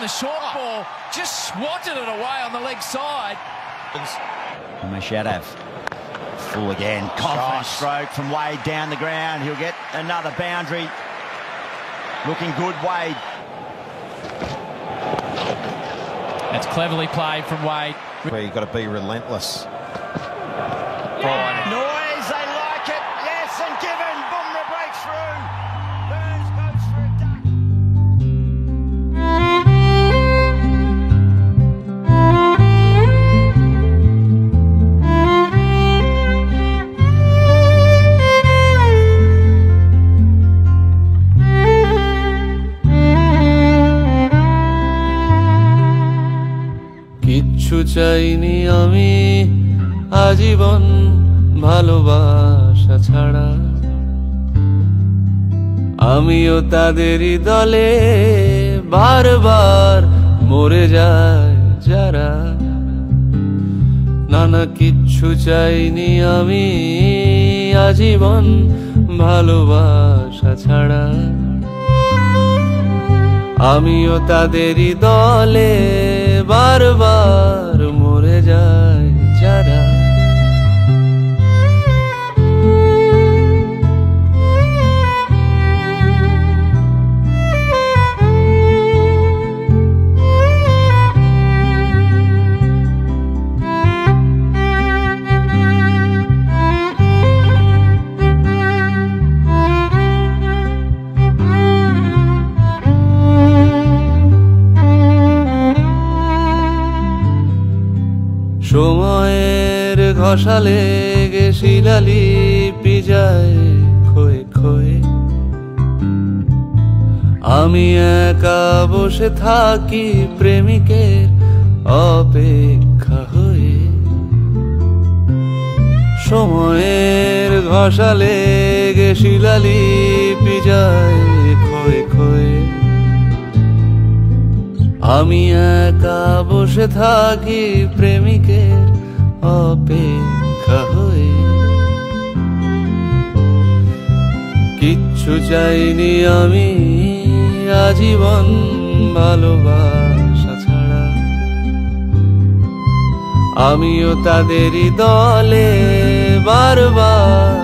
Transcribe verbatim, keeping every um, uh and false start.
the short ball, just swatted it away on the leg side. Mashadav, full again, confident stroke from Wade down the ground. He'll get another boundary. Looking good, Wade. That's cleverly played from Wade. Where you've got to be relentless. Yeah. Noise, they like it. Yes, and given. Bumrah breaks through. Burns goes for a duck. কিচ্ছু চাইনি আমি আজীবন ভালোবাসা ছাড়া আমিও তাদেরই দলে বারবার মরে যায় যারা নানা কিচ্ছু চাইনি আমি আজীবন ভালোবাসা ছাড়া আমিও তাদেরই দলে বারবার মরে যায় যারা সময়ের ঘষালে গে শিলালিপি যায় ক্ষয়ে ক্ষয়ে আমি একা বসে থাকি প্রেমিকের অপেক্ষা হয়ে সময়ের ঘষালে গে শিলালিপি যায় ক্ষয়ে ক্ষয়ে আমি একা বসে থাকি প্রেমিকের অপেক্ষা হয়ে কিচ্ছু চাইনি আমি আজীবন ভালোবাসা ছাড়া আমিও তাদেরই দলে বারবার